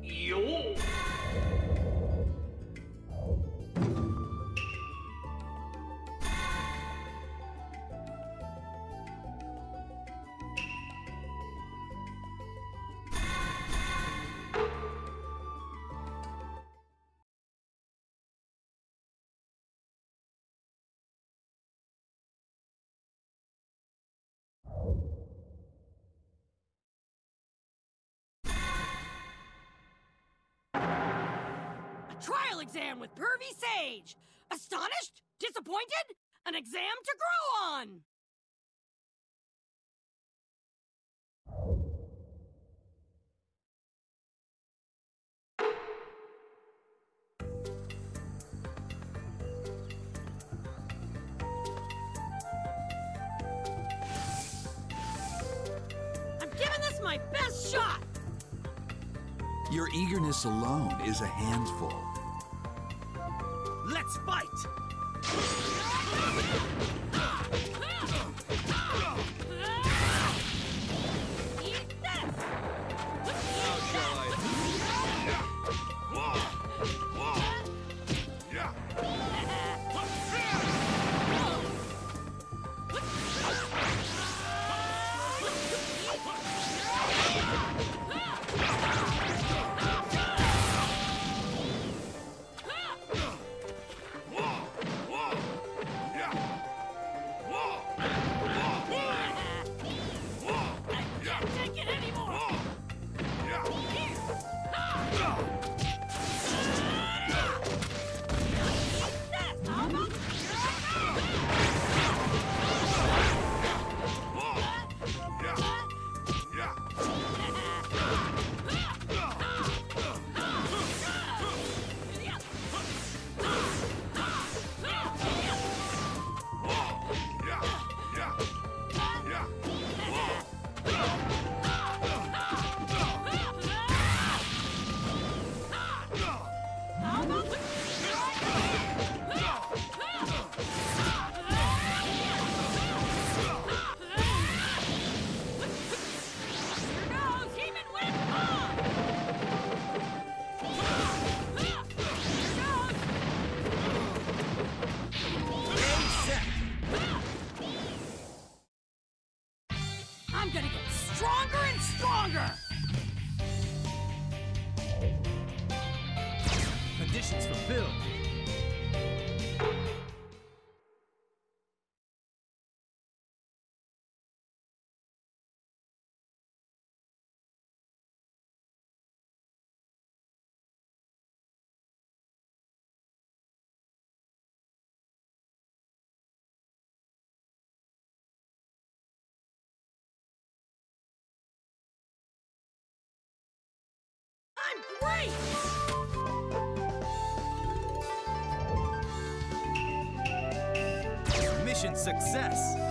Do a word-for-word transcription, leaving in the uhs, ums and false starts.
Yo! Trial exam with Pervy Sage! Astonished? Disappointed? An exam to grow on! I'm giving this my best shot! Your eagerness alone is a handful. Let's fight! Eat this! How shall I? I'm gonna get stronger and stronger! Conditions fulfilled. I'm great! Mission success!